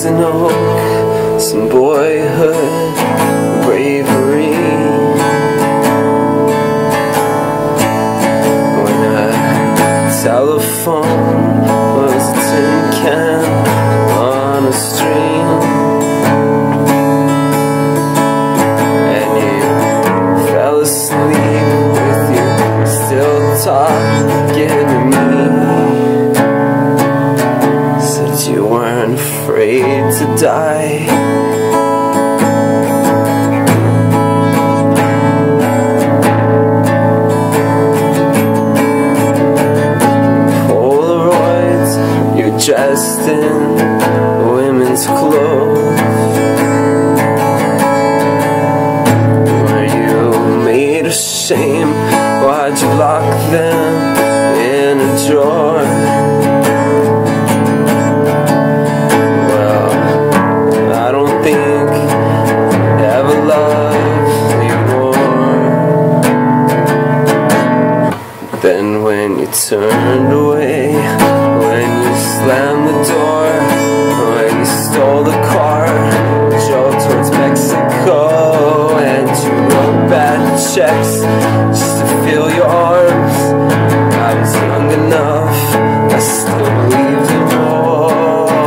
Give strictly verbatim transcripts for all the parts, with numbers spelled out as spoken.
an oak, some boyhood bravery. When a telephone was a tin can on a stream, and you fell asleep with your still talking to me. Said you weren't afraid to die. Dressed in women's clothes, were you made of shame? Why'd you lock them in a drawer? Well, I don't think I ever loved you more. Then when you turned away, when you slammed the door, when you stole the car, drove towards Mexico, and you wrote bad checks just to feel your arms. I was young enough, I still believed in more.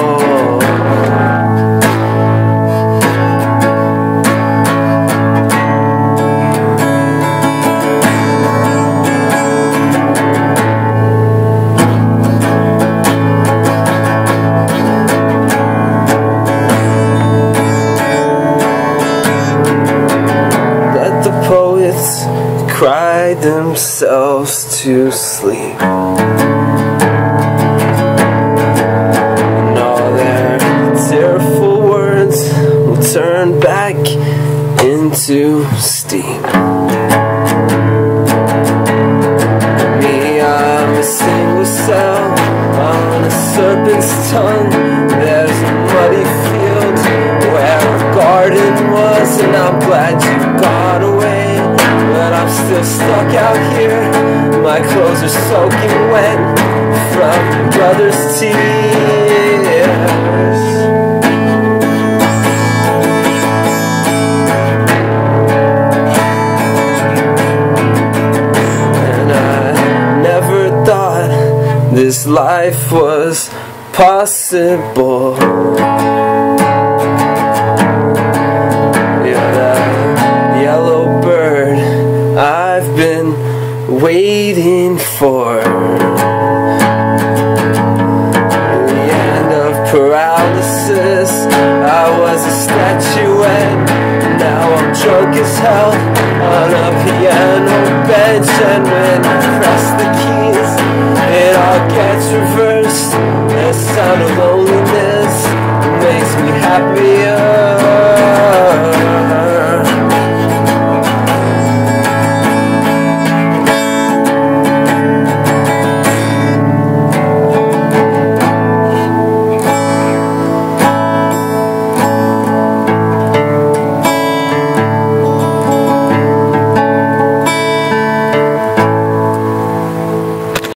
Cried themselves to sleep, and all their tearful words will turn back into steam. Me, I'm a single cell on a serpent's tongue. There's a muddy field where a garden was, and I'm glad you got away. But I'm still stuck out here. My clothes are soaking wet from your brother's tears. And I never thought this life was possible. I've been waiting for the end of paralysis. I was a statuette, now I'm drunk as hell on a piano bench. And when I press the keys, it all gets reversed. The sound of loneliness makes me happier.